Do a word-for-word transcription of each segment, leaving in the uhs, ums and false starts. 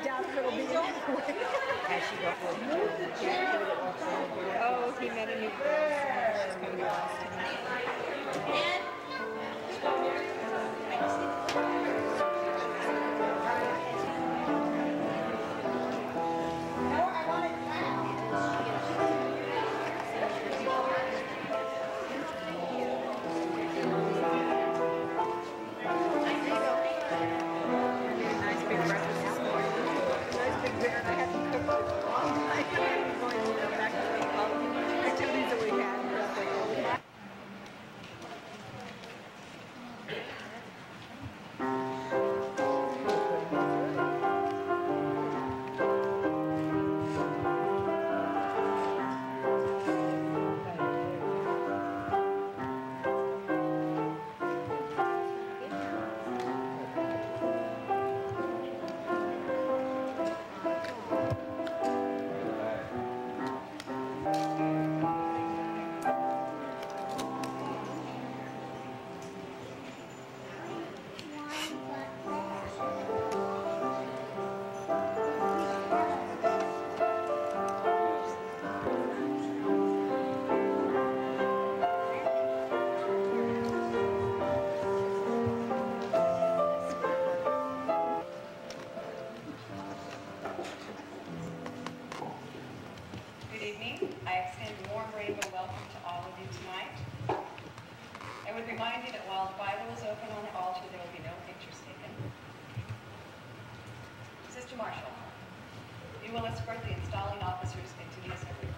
doubt if it'll be anyway. Oh, he met a new girl. She's going to be lost tonight. Sister Marshall, you will escort the installing officers into the assembly.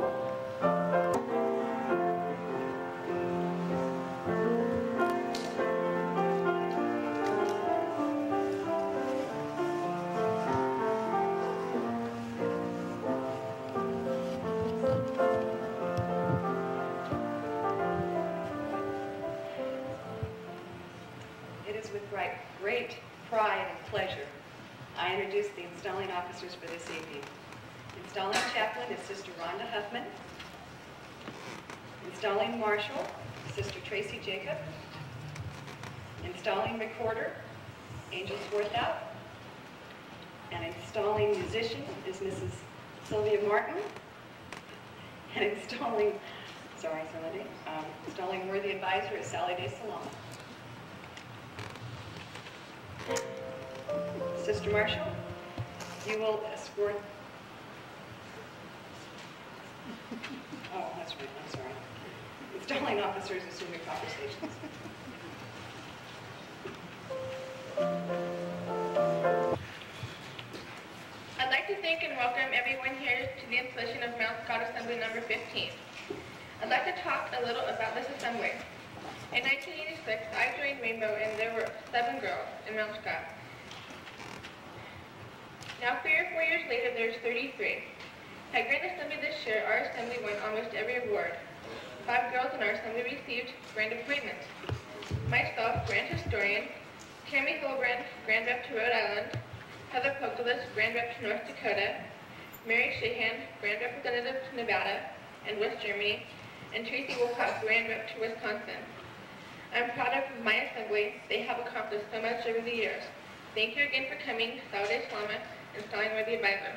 It is with great, great pride and pleasure I introduce the installing officers for this evening. Installing chaplain is Sister Rhonda Huffman. Installing marshal, Sister Tracy Jacob. Installing recorder, Angel Swarthout. And installing musician is Missus Sylvia Martin. And installing, sorry, Sylvia, um, installing worthy advisor is Sally Day Salama. Sister Marshall, you will escort. Oh, that's right, I'm sorry. Installing officers assume your conversations. I'd like to thank and welcome everyone here to the installation of Mount Scott Assembly number fifteen. I'd like to talk a little about this assembly. In nineteen eighty-six, I joined Rainbow and there were seven girls in Mount Scott. Now, three or four years later, there's thirty-three. At Grand Assembly this year, our assembly won almost every award. Five girls in our assembly received grand appointments. Myself, Grand Historian, Tammi Hilbrand, Grand Rep to Rhode Island, Heather Pogolas, Grand Rep to North Dakota, Mary Shahan, Grand Representative to Nevada and West Germany, and Tracy Wilcox, Grand Rep to Wisconsin. I'm proud of my assembly. They have accomplished so much over the years. Thank you again for coming. Sally Day Salama, Installing Worthy Advisor.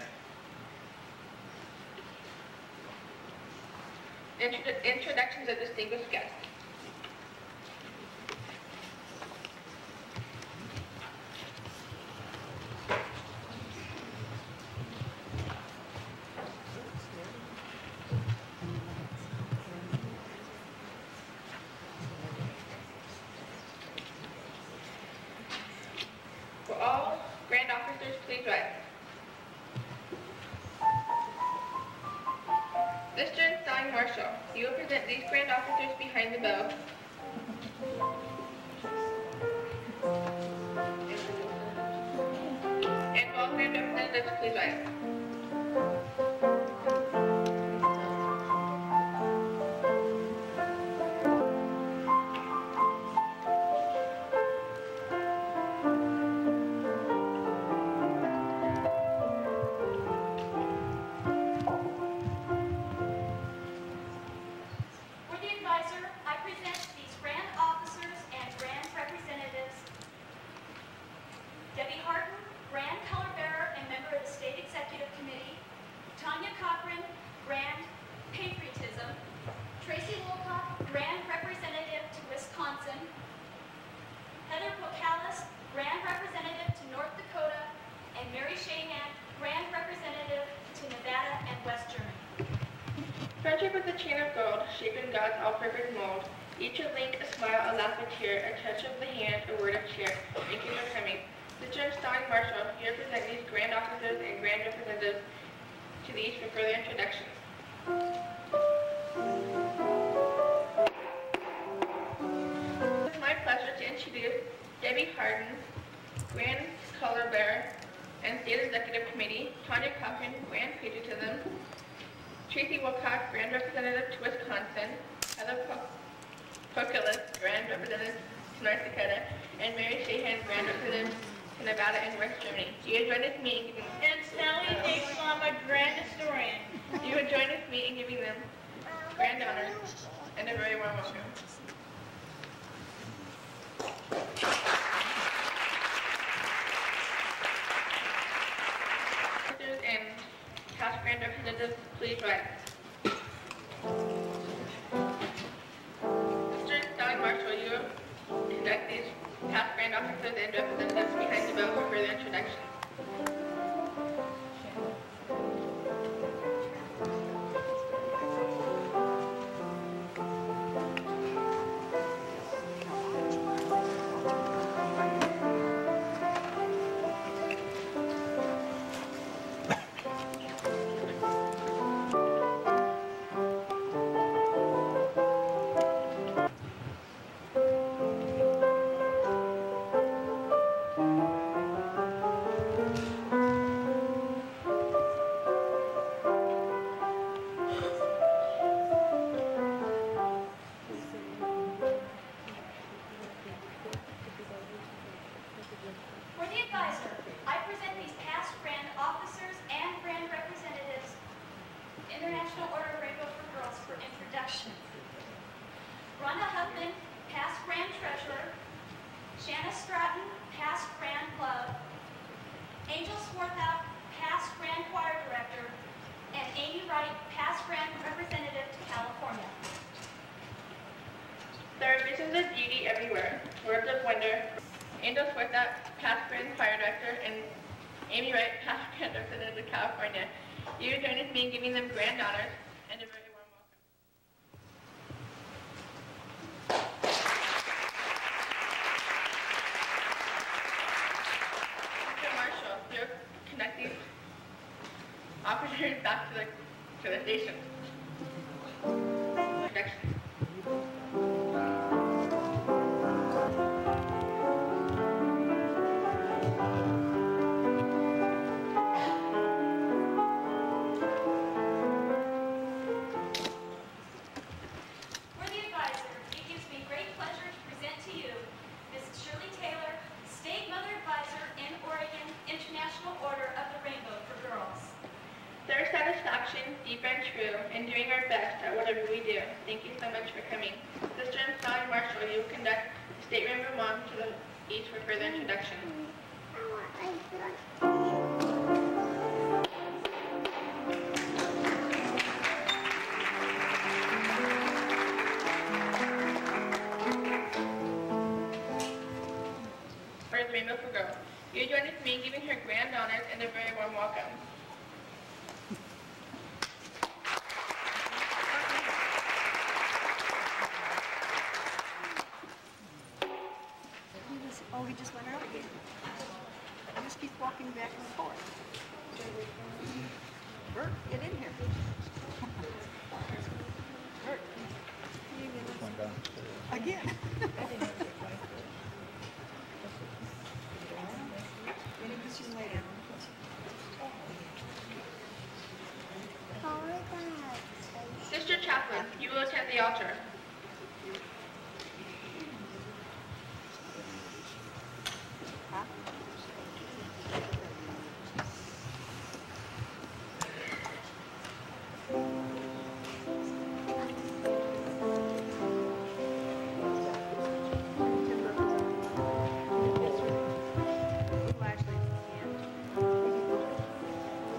Introdu introductions of distinguished guests. For all grand officers, please rise. Mister Installing Marshal, you will present these grand officers behind the bow. And all grand representatives, please rise. Debbie Harton, Grand Color Bearer and member Grand Representative to North Dakota, and Mary Shahan, Grand Representative to Nevada and West Germany. Friendship is a chain of gold, shaped in God's all-perfect mold. Each a link, a smile, a laugh, a tear, a touch of the hand, a word of cheer. Thank you for coming. Sister Installing Marshall, here present these grand officers and grand representatives to these for further introductions. It's my pleasure to introduce Debbie Harden, Grand Color Bearer and State Executive Committee, Tanya Cochran, Grand Patriotism, Tracy Wilcox, Grand Representative to Wisconsin, Heather Pokelis, Grand Representative to North Dakota, and Mary Shahan, Grand Representative to Nevada and West Germany. You would join us in me in giving And Sally Dayslama, Grand Historian. You would join us in me in giving them grand honors and a very warm welcome. And past grand representatives, please rise. Sister Installing Marshall, you conduct these past grand officers and representatives behind the bell for further introduction. For the advisor, I present these past grand officers and grand representatives, International Order of Rainbow for Girls, for introduction. Rhonda Huffman, past grand treasurer. Shanna Stratton, past grand club. Angel Swarthout, past grand choir director. And Amy Wright, past grand representative to California. There are visions of beauty everywhere, words of wonder. Angel Swarthout, past grand choir director, and Amy Wright, past grand representative to California. You would join with me in giving them grand honors and a very warm welcome. Sister Marshall, you conduct these officers back to the to the station. Introduction. For the advisor, it gives me great pleasure to present to you Missus Shirley Taylor, State Mother Advisor in Oregon, International Order of the Rainbow for Girls. Their satisfaction, deep and true, in doing our best at whatever we do. Thank you so much for coming. Sister Installing Marshall, you will conduct the State Rainbow Mom to the each for further introduction. For the Rainbow for Girls, you join with me in giving her grand honors and a very warm welcome. Oh, he just went out again. He just keeps walking back and forth. Bert, get in here. Bert. Again. Any questions later? Sister Chaplain, you will attend the altar.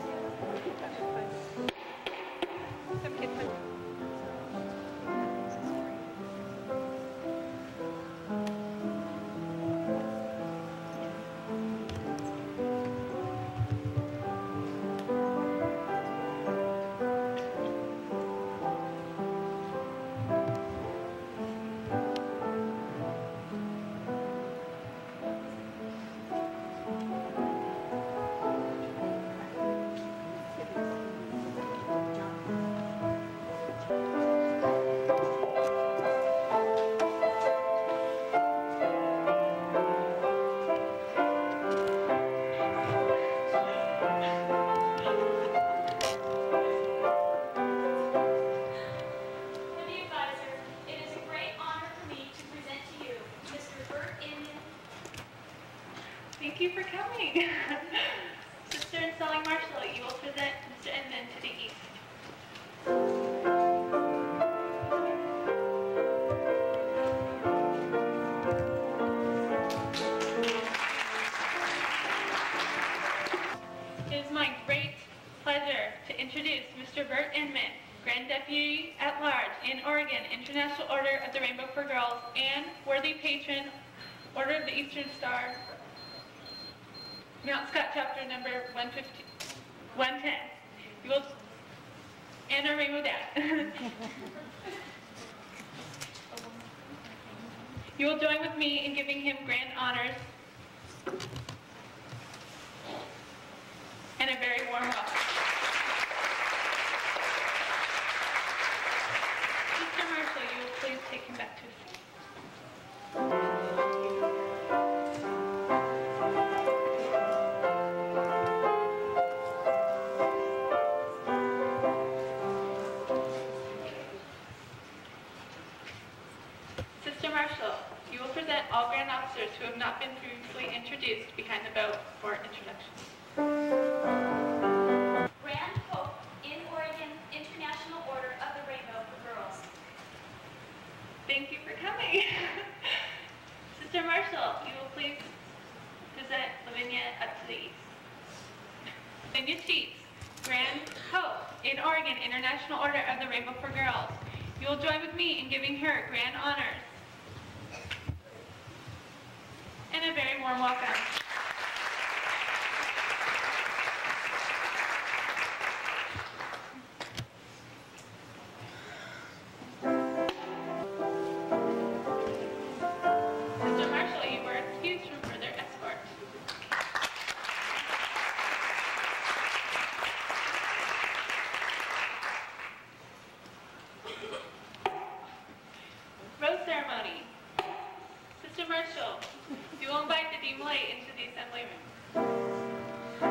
Some kid put Thank you for coming. Sister Installing Marshall, you will present Mister Edmund to the east. It is my great pleasure to introduce Mister Bert Inman, Grand Deputy at Large in Oregon, International Order of the Rainbow for Girls, and worthy patron, Order of the Eastern Star, Mount Scott chapter number one fifty, one ten. You will, and our Rainbow Dad. You will join with me in giving him grand honors and a very warm welcome. Mister Marshall, you will please take him back to his seat. Sister Marshall, you will present all grand officers who have not been previously introduced behind the bow for introduction. Grand Hope in Oregon, International Order of the Rainbow for Girls. Thank you for coming. Sister Marshall, you will please present Lavinia up to the east. Lavinia Sheets, Grand Hope in Oregon, International Order of the Rainbow for Girls. You will join with me in giving her grand honors and a very warm welcome. Sister Marshall, you were excused from further escort. Rose ceremony. Sister Marshall, you will invite the Dean Lay into the assembly room.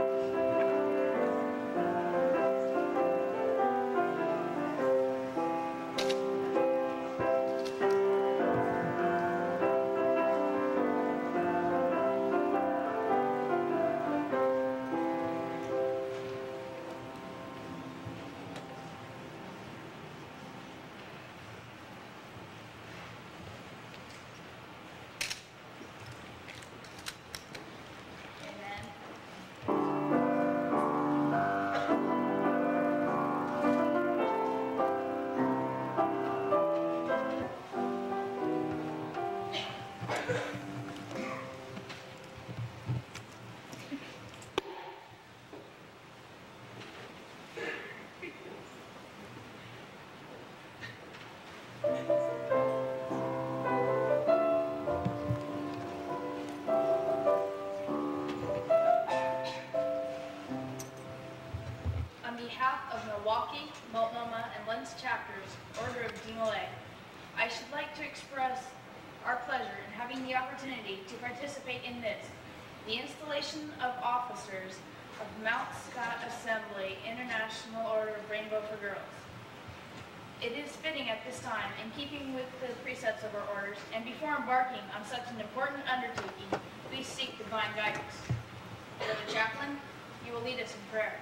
On behalf of Milwaukee, Multnomah, and Lens chapters, Order of D M L A, I should like to express our pleasure in having the opportunity to participate in this, the installation of officers of Mount Scott Assembly International Order of Rainbow for Girls. It is fitting at this time, in keeping with the precepts of our orders, and before embarking on such an important undertaking, we seek divine guidance. Brother Chaplain, you will lead us in prayer.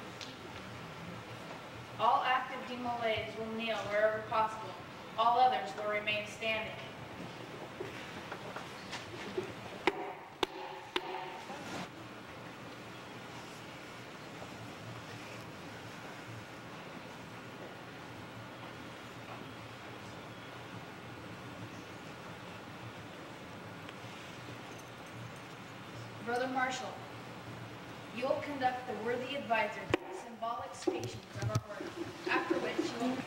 All active D M L As will kneel wherever possible. All others will remain standing. Brother Marshall, you will conduct the worthy advisor symbolic stations of our order, after which you will...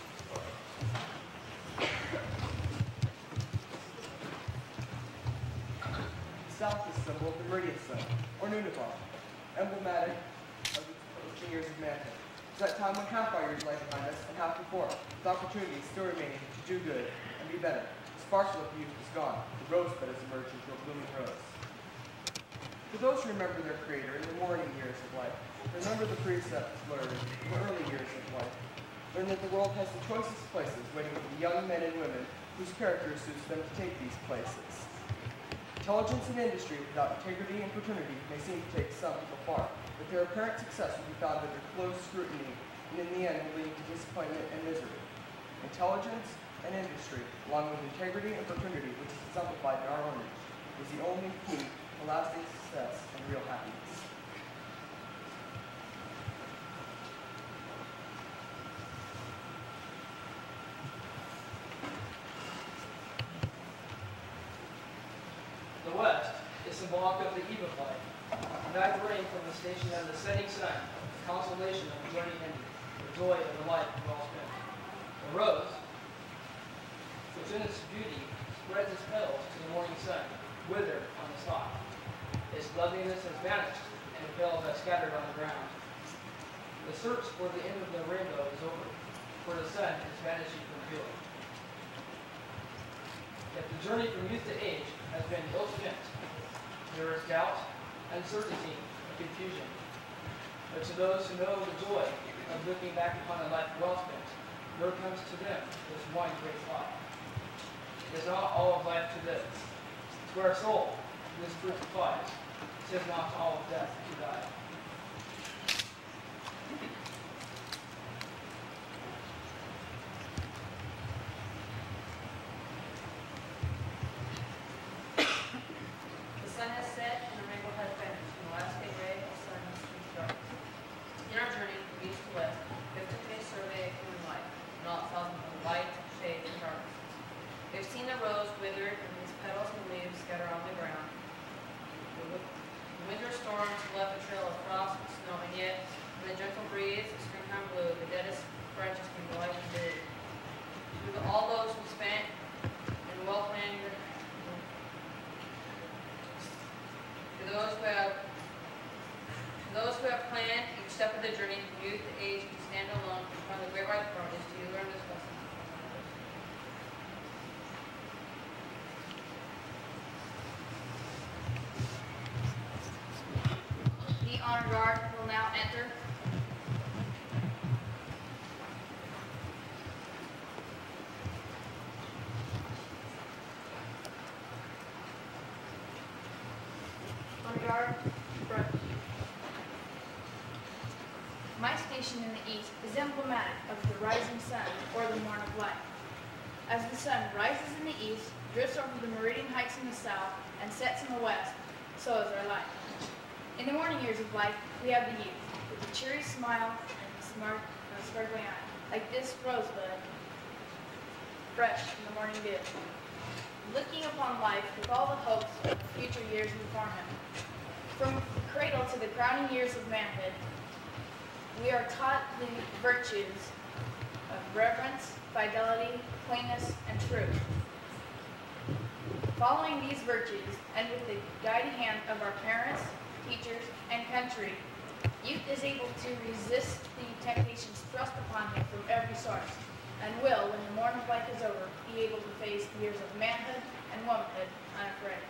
South is symbol of the meridian sun, or Nunavut, emblematic of the approaching years of manhood. It's that time when campfires lie behind us and half before, with opportunities still remaining to do good and be better. The sparkle of youth is gone, the rosebud has emerged into a blooming rose. For those who remember their Creator in the morning years of life, remember the precepts learned in the early years of life. Learn that the world has the choicest places waiting for the young men and women whose character suits them to take these places. Intelligence in industry without integrity and fraternity may seem to take some people far, but their apparent success will be found under close scrutiny, and in the end will lead to disappointment and misery. Intelligence and industry, along with integrity and fraternity, which is exemplified in our owners, is the only key to lasting success and real happiness. The west is symbolic of the eve of life. Back rain from the station of the setting sun, the consolation of the journey ended, the joy of the life well spent. The rose, which in its beauty spreads its petals to the morning sun, withered on the stalk. Its loveliness has vanished, and the petals are scattered on the ground. The search for the end of the rainbow is over, for the sun is vanishing from view. Yet the journey from youth to age has been ill spent. There is doubt, uncertainty, and confusion. But to those who know the joy of looking back upon a life well spent, there comes to them this one great thought. It is not all of life to live. To our soul, this truth applies. It is not all of death to die. The sun has set and the rainbow has vanished, and the last day ray of sun has turned dark. In our journey from east to west, we have to face survey of human life, and all its thousands of light, shade, and darkness. We have seen the rose withered and its petals and leaves scatter on the ground. The wi- the winter storms left a trail of frost and snow, and yet, in the gentle breeze of springtime blue, the deadest branches can light and bid. To all those who spent and well planned, to those who have to those who have planned each step of the journey from youth to age to stand alone in front of the great white throne is to you learn this lesson. The honor guard will now enter. Honor guard, approach. My station in the east is emblematic of the rising sun, or the morn of life. As the sun rises in the east, drifts over the meridian heights in the south, and sets in the west, so is our life. In the morning years of life, we have the youth, with a cheery smile and a smart, and a sparkling eye, like this rosebud, fresh in the morning dew, looking upon life with all the hopes of the future years before him. From the cradle to the crowning years of manhood, we are taught the virtues of reverence, fidelity, cleanness, and truth. Following these virtues, and with the guiding hand of our parents, teachers, and country, youth is able to resist the temptations thrust upon him from every source, and will, when the morn of life is over, be able to face the years of manhood and womanhood unafraid.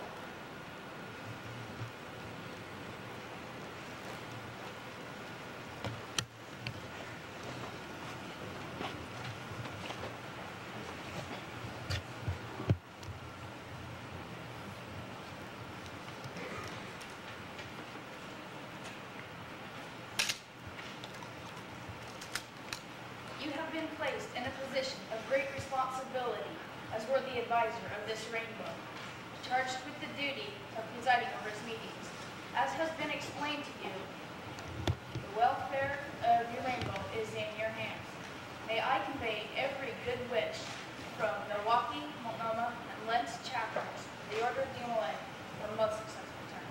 You have been placed in a position of great responsibility as worthy advisor of this rainbow, charged with the duty of presiding over its meetings. As has been explained to you, the welfare of your rainbow is in your hands. May I convey every good wish from Milwaukee, Multnomah, and Lentz chapters, the Order of D M L A, for a most successful term.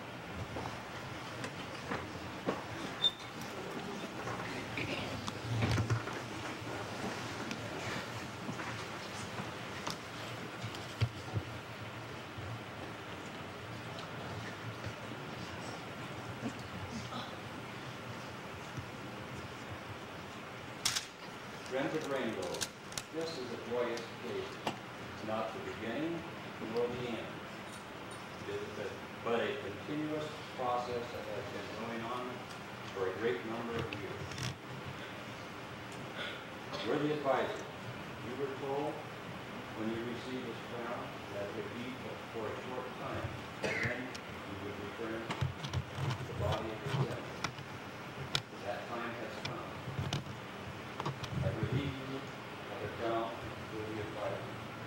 Friends of Rainbow, this is a joyous occasion. It's not the beginning nor the end. It is a, but a continuous process that has been going on for a great number of years. You're the advisor. You were told when you received this crown that it would be for a short time, and then you would return to the body of your sin. That time has come. I relieve you of the crown worthy of life.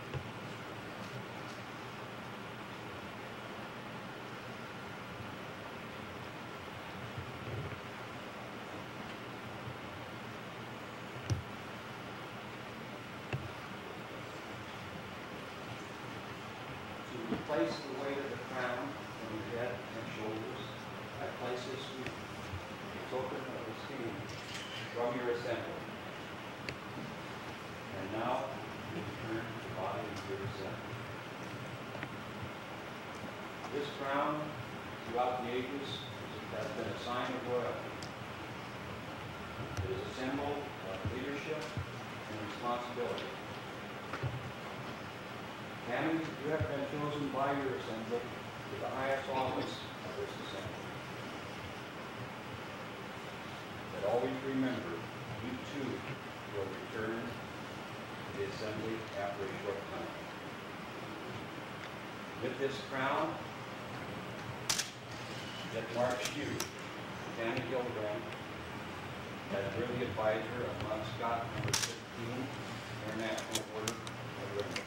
Place the weight of the crown on your head and shoulders. I place this with a token of esteem from your assembly. And now you return to the body of your assembly. This crown, throughout the ages, has been a sign of royalty. It is a symbol of leadership and responsibility. Tammi, you have been chosen by your assembly to the highest office of this assembly. But always remember, you too will return to the assembly after a short time. With this crown that marks you, Tammi Hildebrand, as worthy advisor of Mount Scott number fifteen, International Order of Women.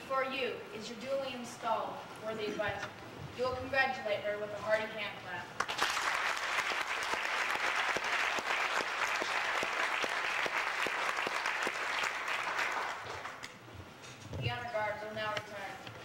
Before you is your duly installed worthy advisor. You will congratulate her with a hearty hand clap. The honor guards will now retire.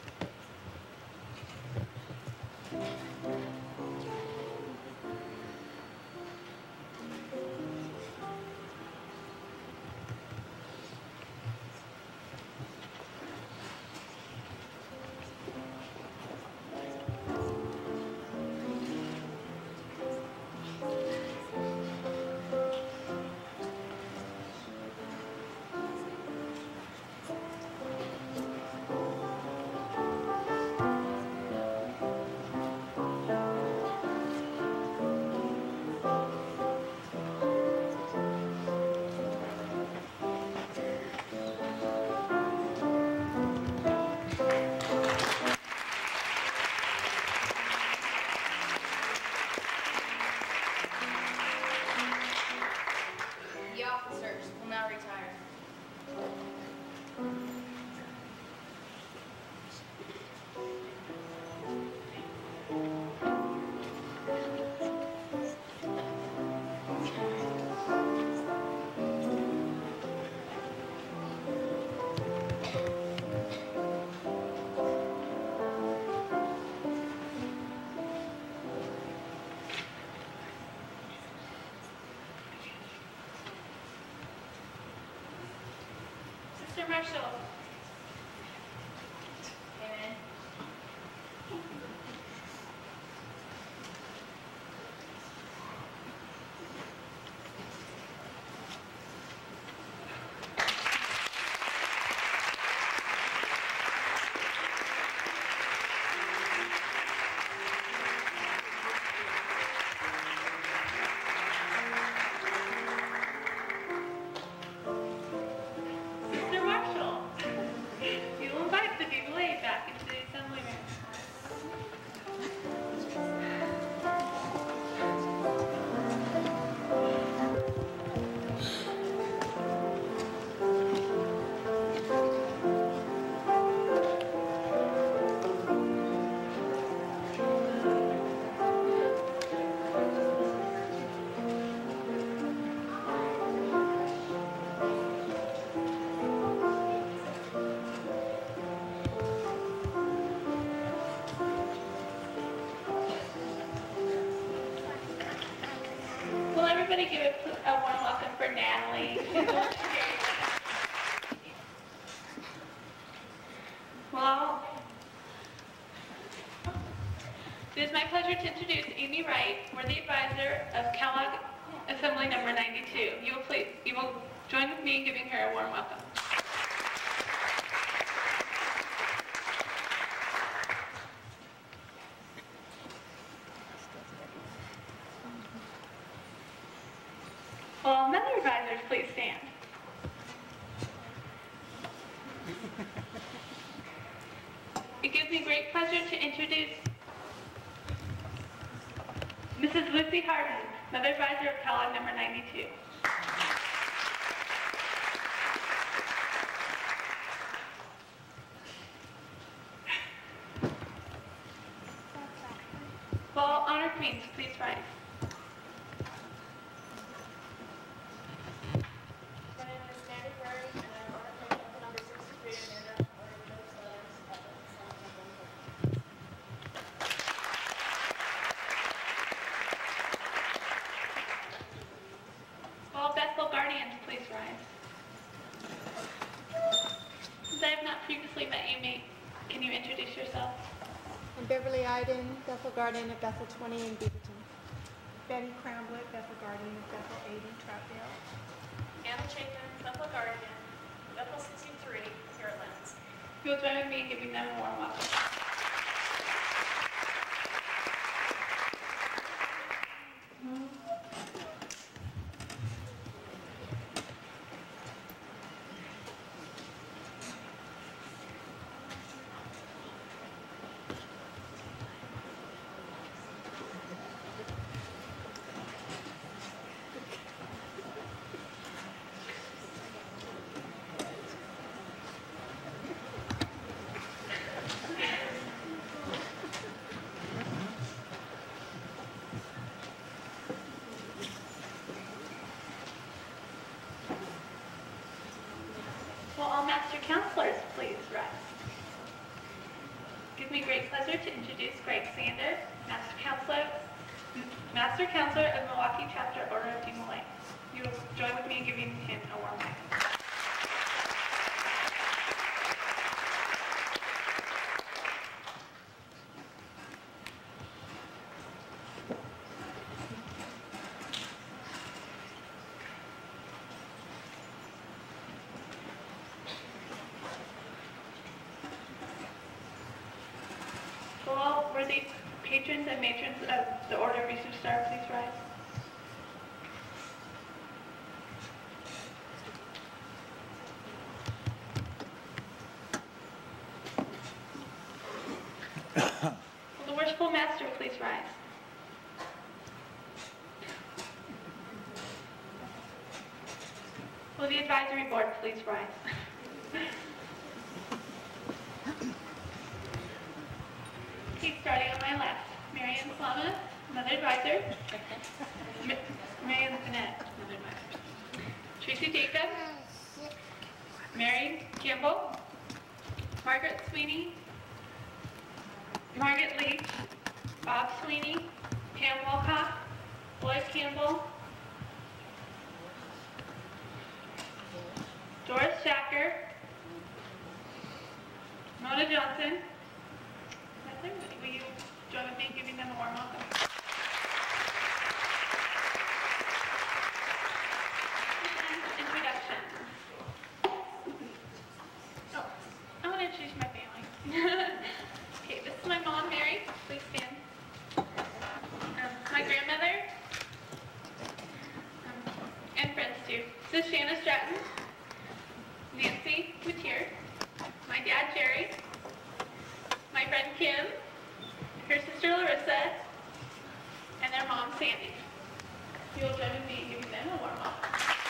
The officers will now retire. Mister Marshall. Amen. Mister Marshall. You will invite the people back into the assembly room. Will everybody give a, a warm welcome for Natalie? Well, it is my pleasure to introduce Amy Wright, worthy advisor of Kellogg Assembly Number ninety-two. You will please, you will join with me in giving her a warm welcome. Will other advisors please stand? It gives me great pleasure to introduce Missus Lucy Harden, Mother Advisor of Kellogg Number ninety-two. Will all honored queens please rise? My name is Tammi, and I'm on the table number sixty-three in the International Order of British Letters of the Will all Bethel guardians please rise? Since I have not previously met you, mate, can you introduce yourself? I'm Beverly Iden, Bethel Guardian of Bethel twenty in Beaverton. Betty Crownblit, Bethel Guardian of Bethel eighty, Troutdale. Anna Chapin, Bethel Guardian, Bethel sixty-three, here at Lens. You will join with me in giving them a warm welcome. Will all master counselors please rise? It gives me great pleasure to introduce Greg Sander, Master Counselor, Master Counselor of Milwaukee Chapter Order of D M L A. You will join with me in giving him a warm welcome. Will all worthy patrons and matrons of the Order of Research Star please rise? Will the Worshipful Master please rise? Will the Advisory Board please rise? Okay, starting on my left. Marianne Slama, Mother Advisor. Ma- Marianne Annette, Mother Advisor. Tracy Jacobs. Mary Campbell. Margaret Sweeney. Margaret Leach. Bob Sweeney. Pam Wilcox. Lloyd Campbell. Doris Shacker. Mona Johnson. That's everybody. Will you join with me in giving them a warm welcome? Introduction. Oh, I want to introduce my family. Okay, this is my mom, Mary. Please stand. Um, my grandmother. Um, and friends too. This is Shanna Stratton. Nancy Gutierrez. My dad, Jerry. My friend Kim, her sister Larissa, and their mom Sandy. You will join with me in giving them a warm welcome.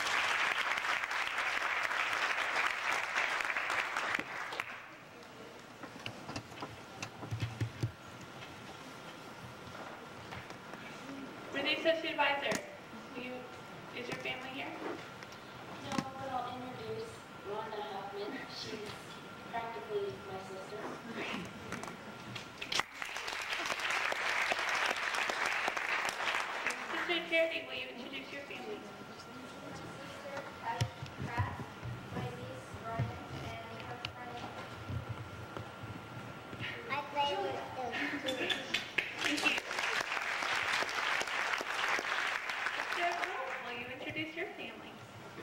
We're the Associate Advisor. Will you, is your family here? No, but I'll introduce Rhonda Huffman. She's practically my sister. Sister Charity, will you introduce your family? Sister Patty Pratt, my niece Ryan, and her friend. I play with them too. Thank you. Sister Rose, will you introduce your family?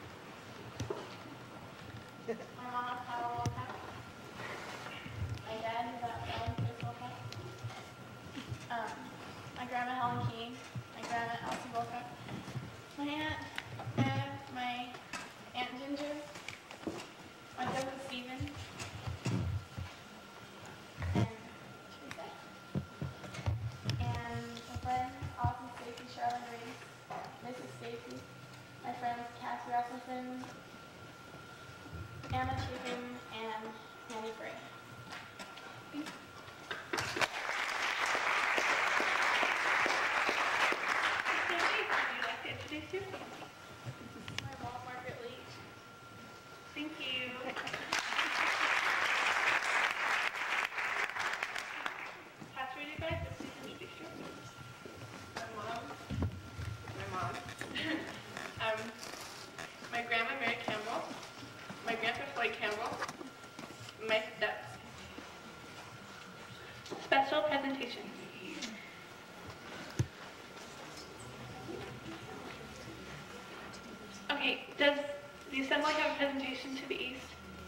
My mom, Kyle Wilcox. My dad is at Ellen Chris Wilcox. Um, my grandma, Helen King. My grandma, Elsie Wilcox. My aunt, Bev. My aunt, Ginger. My cousin, Stephen. And Teresa. And my friend, Austin Stacy, Charlotte Grace. Missus Stacy. My friends, Cassie Rasmussen. Anna Chapin, and Nanny Gray. Thank you. Sister Leach, would you like to introduce your family? My mom, Margaret Leach. Thank you. Pastor Advisor, please introduce your family. My mom. My mom. um, my grandma, Mary Campbell. My grandpa, Floyd Campbell. My steps. Special presentation. Okay, does the assembly have a presentation to the east?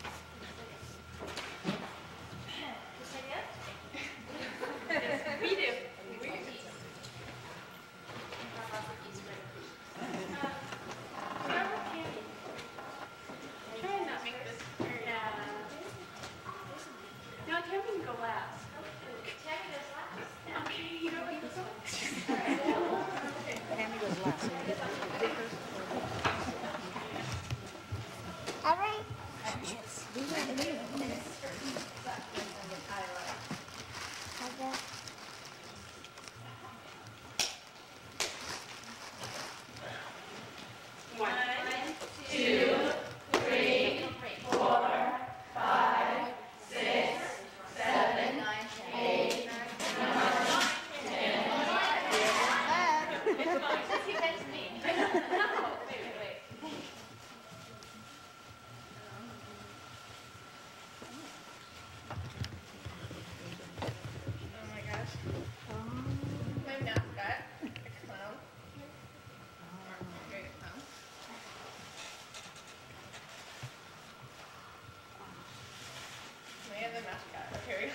Yes, we do. We do. Try and not make this very, uh, no, Tammy can go last. Tammy goes last. Okay, you know what this is? Tammy goes last. So you get the papers. All right. Yes. We went in there. One, two, three, four,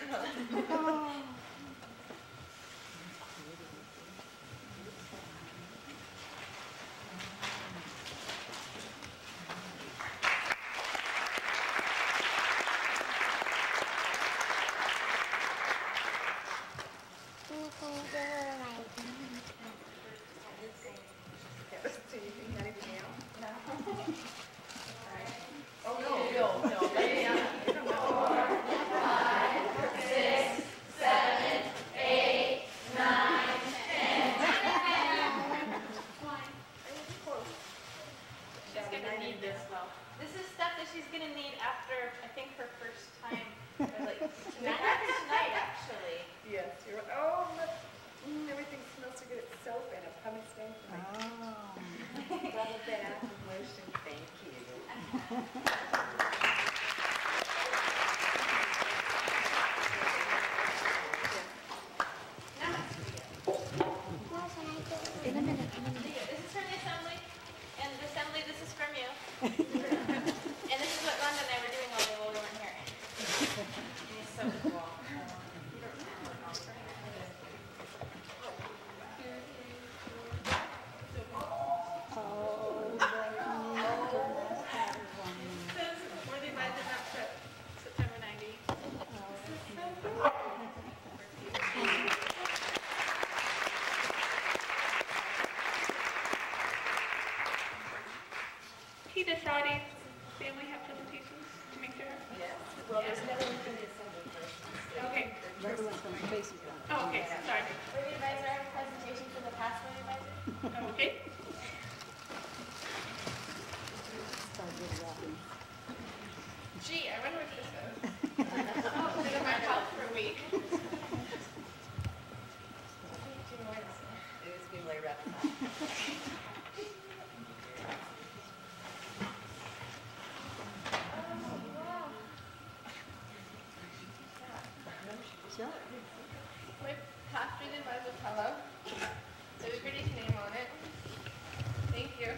This is stuff that she's gonna need after, I think, her first time, or like tonight, after tonight, actually. Yes, you're, oh, look, mm, everything smells so good. It's soap and a pumice stone for me. Oh. Rub that out with lotion. Thank you. In a minute, in a minute. This is from the assembly, and the assembly, this is from you. And this is what Rhonda and I were doing all day while we weren't here. And it's so cool. Says Worthy by the Map Trip, September ninety. He decided family have presentations to make their. Yes. Well, there's another one for the assembly first. Okay. Oh, okay. Sorry. Worthy advisor, I have a presentation for the pathway advisor. Okay. Gee, I wonder what this is. Oh, been in my house for a week. It is being laid right. My pastor did my Vitello. There's Brittany's name on it. Thank you.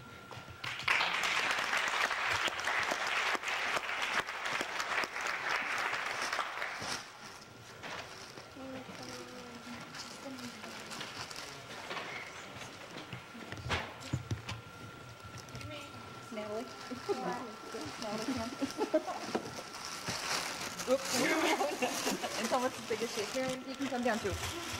Natalie? Natalie, come on. Oops. And tell what's the biggest shape. Here, you can come down too.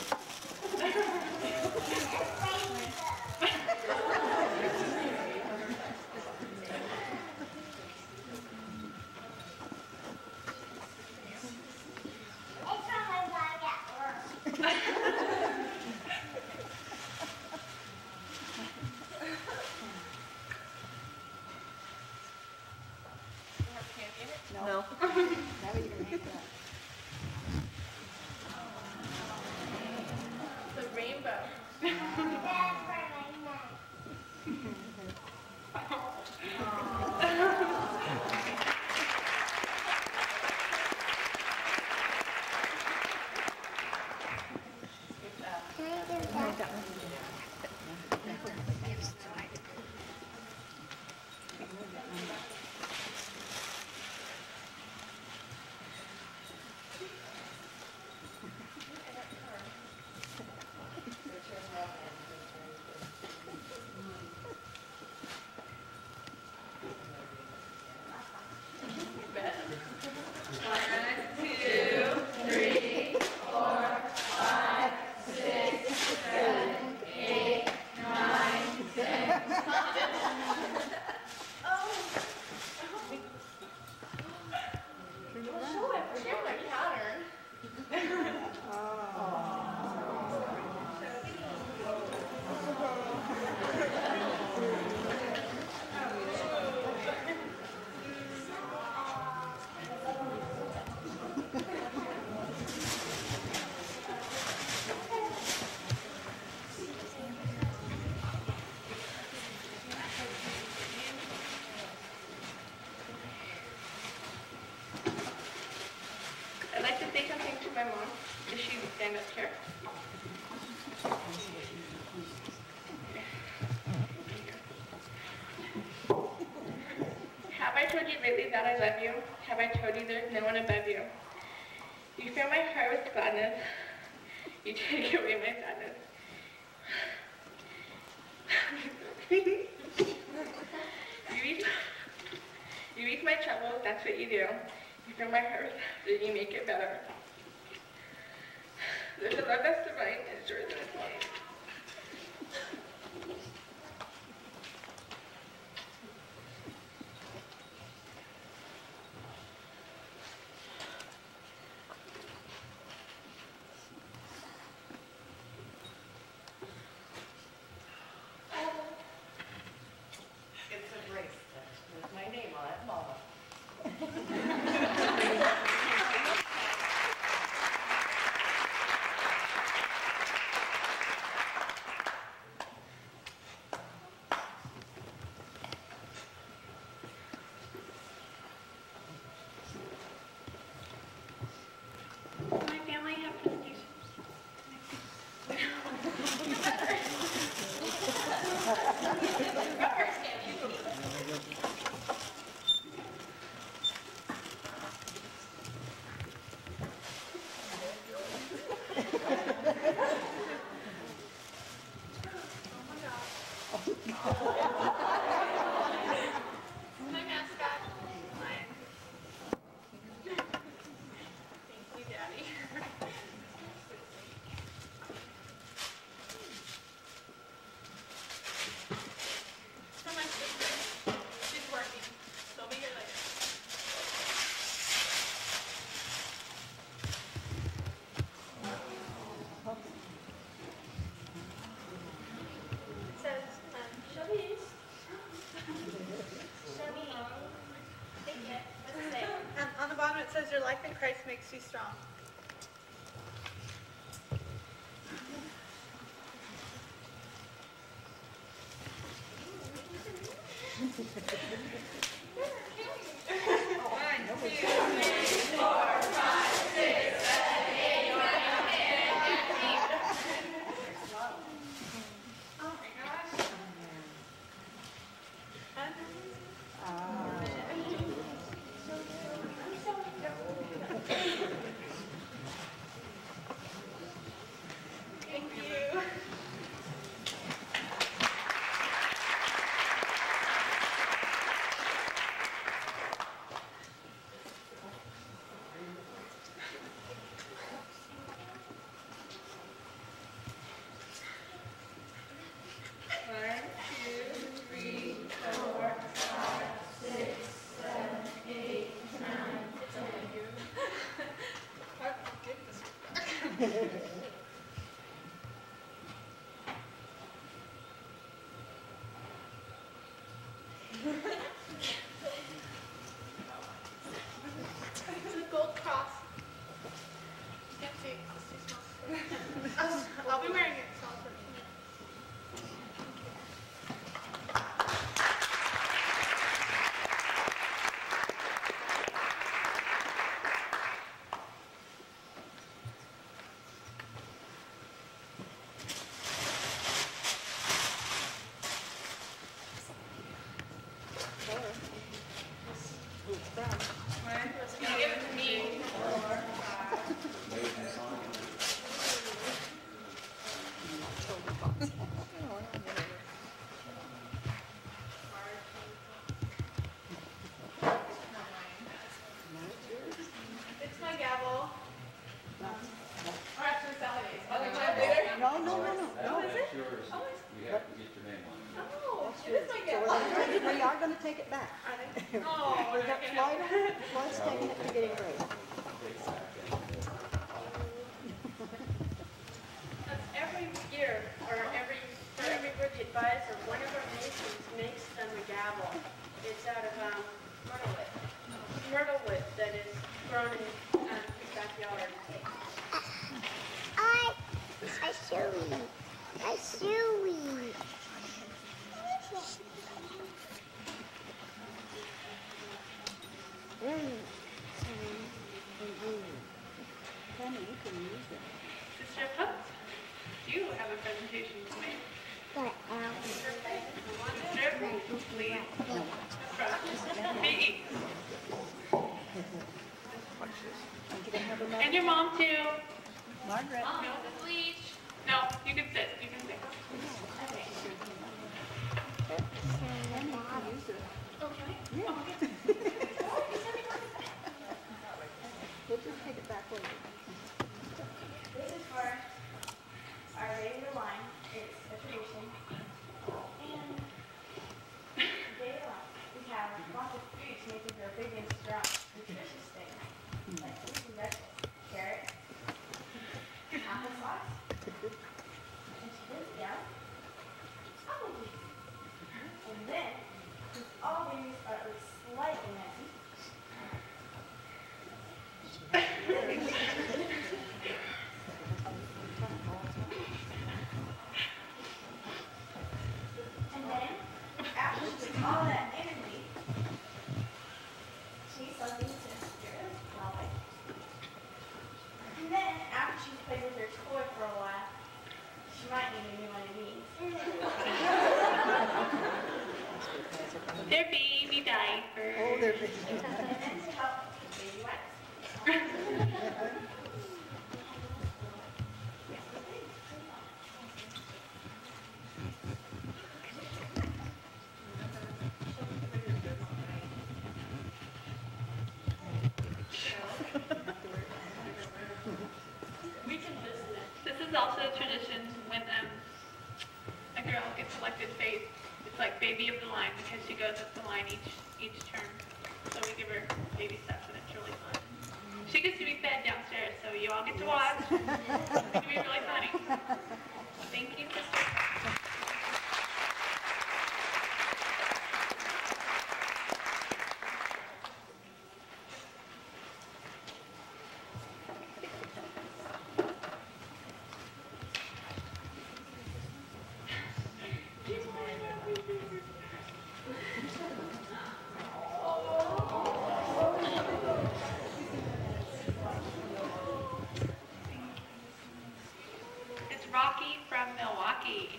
No. Now you can make that. The rainbow. I'd like to say something to my mom. If she would stand up here. Have I told you lately that I love you? Have I told you there's no one above you? You fill my heart with gladness. You take away my sadness. you eat, you eat my trouble, that's what you do. You fill my heart with laughter, you make it better. There's a love that's divine and sure that it's mine. It's a bracelet with my name on it, Mama. Does my family have presentations? My mascot. Mine. Thank you, Daddy. So my sister, she's working. She'll be here later. It says, um, Chemise. Chemise. Thank you. What's it say? And on the bottom it says your life in Christ makes you strong. Thank you. One, two, three, four, five, six, seven, eight, nine, ten. It's a gold cross. You can't see. It's too small. I'll, I'll be wearing it. So I'll put it in it. One, two, three, four, five. It's my gavel. Or actually, Sally's. Oh, No, later? no, no, no. That- Oh, is That's it? yours. Oh, it's- You have to get your name on it. Oh, it is my So gavel. we're, we are gonna take it back. Are they? Oh, We got okay. Floyd, Floyd's taking it to getting ready. Take it back and, That's every year, or every, for every birthday advisor, one of our masons makes them a gavel. It's out of, um, myrtle wood. Myrtle wood that is grown in, um, his backyard. I, I shoey, I shoey. Tammy, you can use it. Sister Pups, you have a presentation to make. But, um, Sister, please. Front. Biggie. Watch this. And your mom too. Margaret. No, this leash. No, you can sit. You can sit. Okay. Oh, can I? Yeah. Oh, okay. We'll just take it back later. This is for our day of the line. It's a tradition. And day of the line, we have lots of food to make it a big and strong, nutritious thing. Like fruits and vegetables, carrots, applesauce, and she puts it down, apple juice. And then, since all babies are at least slightly messy, and then, after she puts all that energy, she needs something to stir it all right. And then, after she's played with her toy for a while, she might need a new one of these. Their baby diaper. Oh, they're big. And then to help with baby wipes. We can listen. This is also a tradition when um, a girl gets selected face. It's like baby of the line because she goes up the line each each turn. So we give her baby steps and it's really fun. She gets to be fed downstairs, so you all get to watch. It's gonna be really funny. Thank you, sister. It's Rocky from Milwaukee.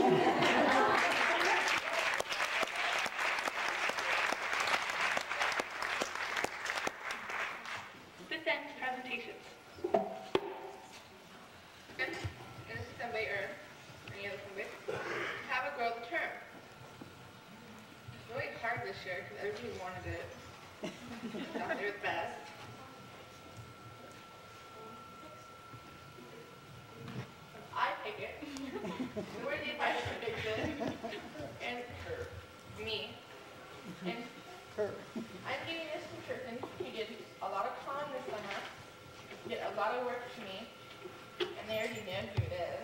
This ends presentations. In this assembly or any other assembly, have a girl the term. It's really hard this year because everybody wanted it. Thought they were the best. I take it. We're the advisor for Dixon. And me. And Her. I'm giving this to Tristan. He did a lot of con this summer. He did a lot of work for me. And they already know who it is.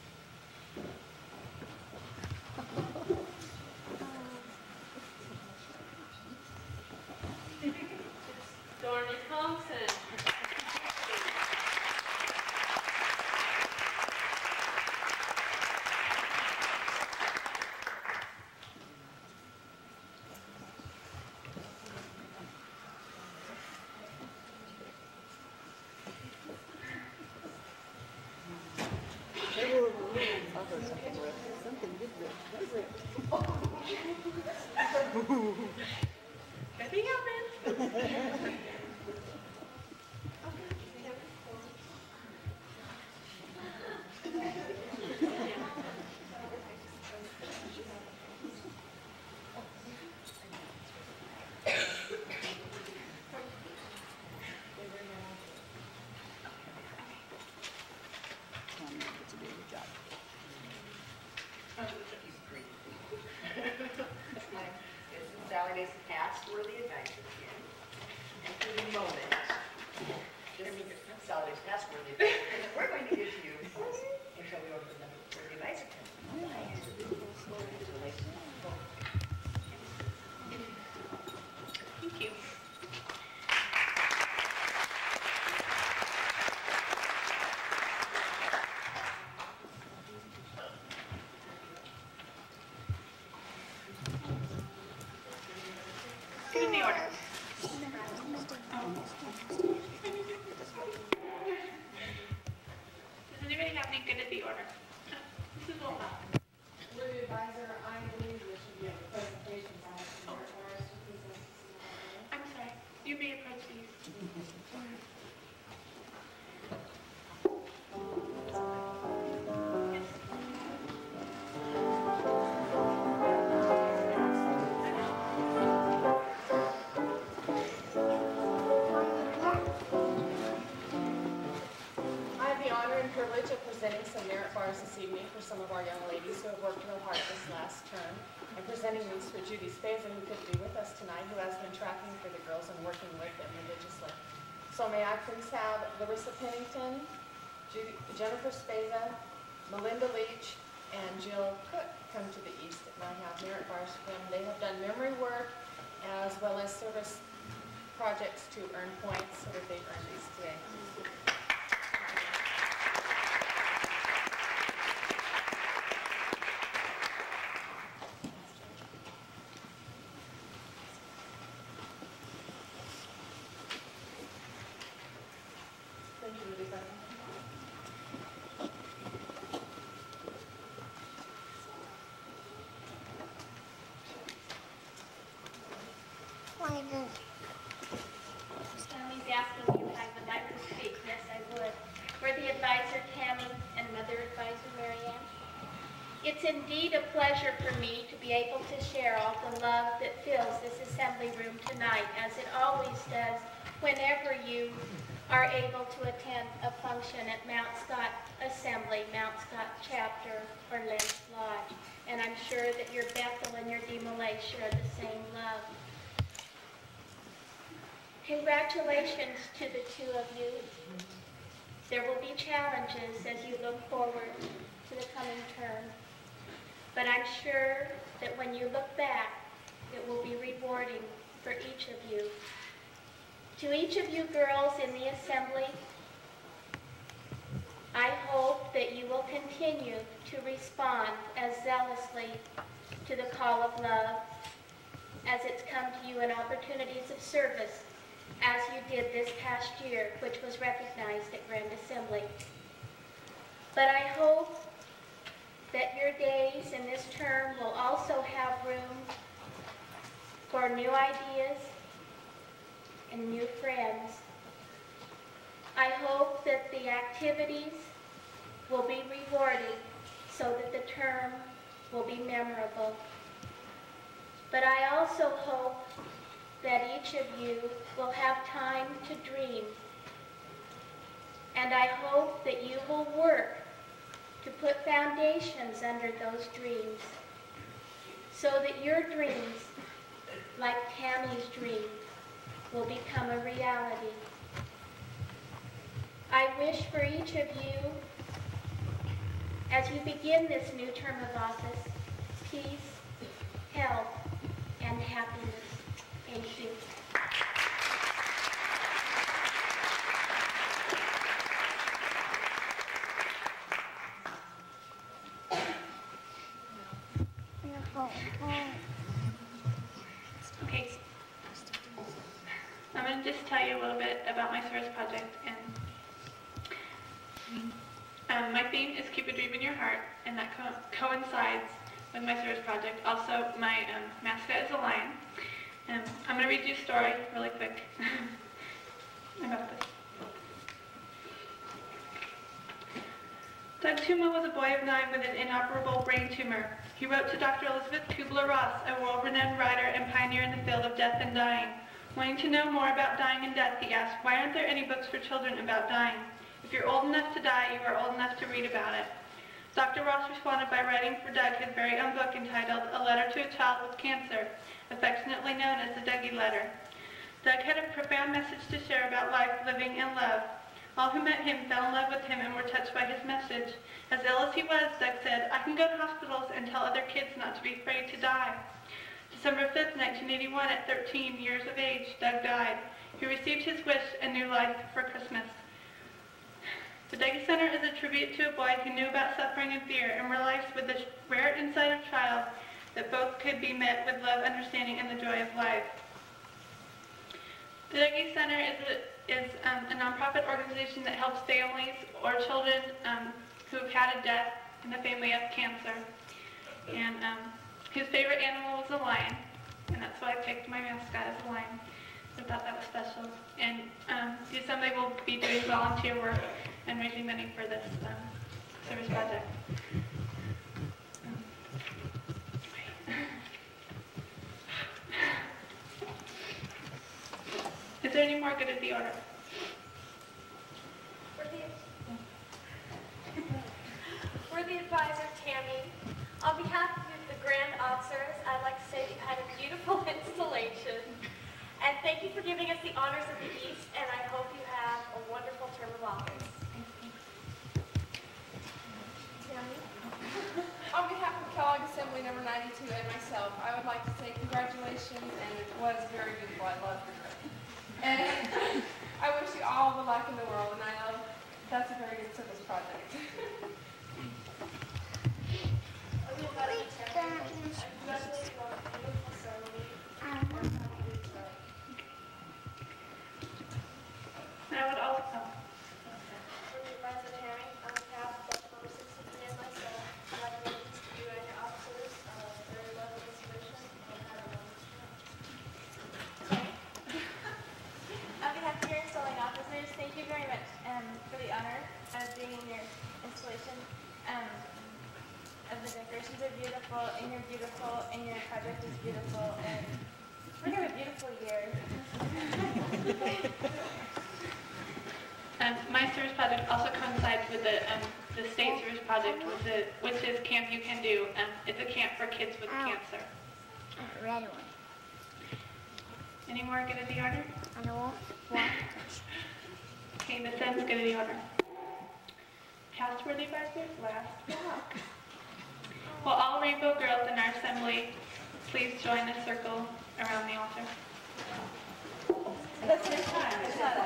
Stormy Thompson. They were little others, something ripped. Something did rip. They ripped. Nothing happened. Tammi gets a bigger job. This is Sally's past worthy advisor again. And for the moment, this is Sally's past worthy advisor. And we're going to give you until we open the worthy advisor. Thank you. Get in the order. Does anybody have any good at the order? This is Wilma. With the advisor, I believe there should be a presentation by Mister Morris to present. I'm sorry. You may approach these. privilege of presenting some merit bars this evening for some of our young ladies who have worked real hard this last term, and presenting these for Judy Speza, who could be with us tonight, who has been tracking for the girls and working with them religiously. So may I please have Larissa Pennington, Judy, Jennifer Speza, Melinda Leach, and Jill Cook come to the east, and I have merit bars for them. They have done memory work as well as service projects to earn points, so that they've earned these today. Thank you, Rebecca. Why does Tammy's asking me if I would like to speak. Yes, I would. For the advisor, Tammy, and mother advisor, Marianne. It's indeed a pleasure for me to be able to share all the love that fills this assembly room tonight, as it always does whenever you are able to attend a function at Mount Scott Assembly, Mount Scott Chapter, or Lynch Lodge. And I'm sure that your Bethel and your Demolay share the same love. Congratulations to the two of you. There will be challenges as you look forward to the coming term, but I'm sure that when you look back, it will be rewarding for each of you. To each of you girls in the assembly, I hope that you will continue to respond as zealously to the call of love as it's come to you in opportunities of service, as you did this past year, which was recognized at Grand Assembly. But I hope that your days in this term will also have room for new ideas and new friends. I hope that the activities will be rewarding so that the term will be memorable. But I also hope that each of you will have time to dream. And I hope that you will work to put foundations under those dreams so that your dreams, like Tammy's dream, will become a reality. I wish for each of you, as you begin this new term of office, peace, health, and happiness. Thank you. Okay. I'm going to just tell you a little bit about my service project. And um, my theme is Keep a Dream in Your Heart, and that co coincides with my service project. Also, my um, mascot is a lion. Um, I'm going to read you a story really quick about this. Doug Tuma was a boy of nine with an inoperable brain tumor. He wrote to Doctor Elizabeth Kubler-Ross, a world-renowned writer and pioneer in the field of death and dying. Wanting to know more about dying and death, he asked, why aren't there any books for children about dying? If you're old enough to die, you are old enough to read about it. Doctor Ross responded by writing for Doug his very own book entitled A Letter to a Child with Cancer, affectionately known as the Dougie Letter. Doug had a profound message to share about life, living, and love. All who met him fell in love with him and were touched by his message. As ill as he was, Doug said, I can go to hospitals and tell other kids not to be afraid to die. December fifth, nineteen eighty-one, at thirteen years of age, Doug died. He received his wish, a new life, for Christmas. The Dougie Center is a tribute to a boy who knew about suffering and fear and realized with the rare insight of child that both could be met with love, understanding, and the joy of life. The Dougie Center is a is um, a nonprofit organization that helps families or children um, who have had a death in the family of cancer. And um, his favorite animal was a lion, and that's why I picked my mascot as a lion. So I thought that was special. And um, the assembly will be doing volunteer work and raising money for this um, service project. Is there any more good of the order? Worthy advisor Tammy, on behalf of the grand officers, I'd like to say that you had a beautiful installation. And thank you for giving us the honors of the East, and I hope you have a wonderful term of office. Tammy? On behalf of Kellogg Assembly Number ninety-two and myself, I would like to say congratulations, and it was very beautiful. I loved your trip. And I wish you all the luck in the world, and I know that's a very good service project. I would also, Advisor Tammy, on behalf of both number sixty-three and myself, congratulations to you and your officers on a very lovely installation and have a wonderful trip. On behalf of your installing officers, thank you very much um, for the honor of being in your installation. Um, of the decorations are beautiful, and you're beautiful, and your project is beautiful, and we're gonna have a beautiful year. um, my service project also coincides with the um, the state service project, with the, which is Camp You Can Do. Um, it's a camp for kids with cancer. Red one. Any more good of the order? I don't want. Okay, the Sen's good of the order. Past worthy advisors, last walk. Will all rainbow girls in our assembly please join a circle around the altar? That's your time.